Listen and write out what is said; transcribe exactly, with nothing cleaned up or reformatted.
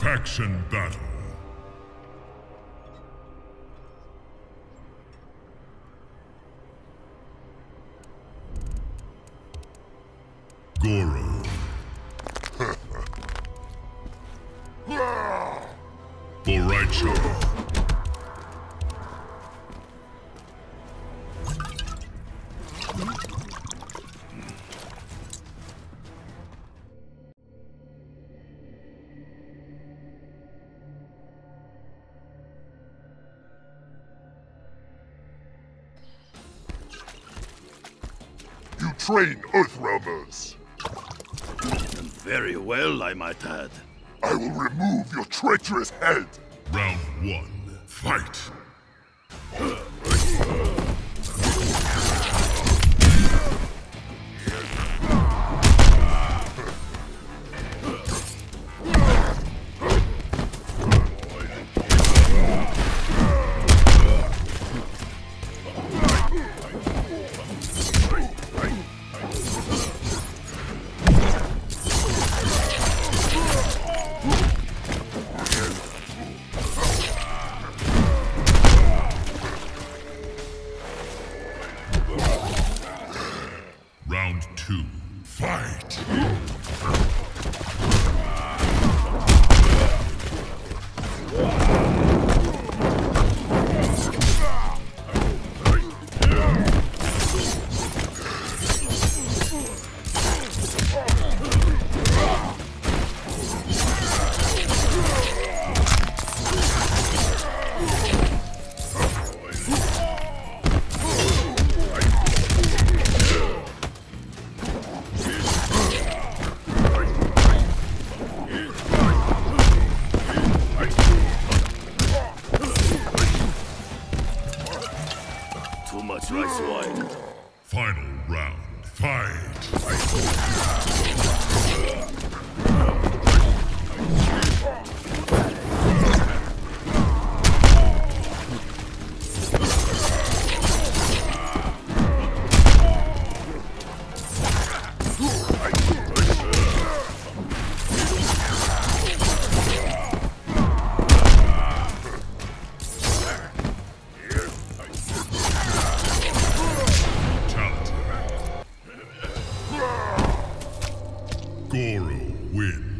Faction battle. Goro. Boraicho. You train Earthrealmers. Very well, I might add. I will remove your treacherous head. Round one, fight! Round two, fight! Too much rice wine. Final round, fight! Goro wins.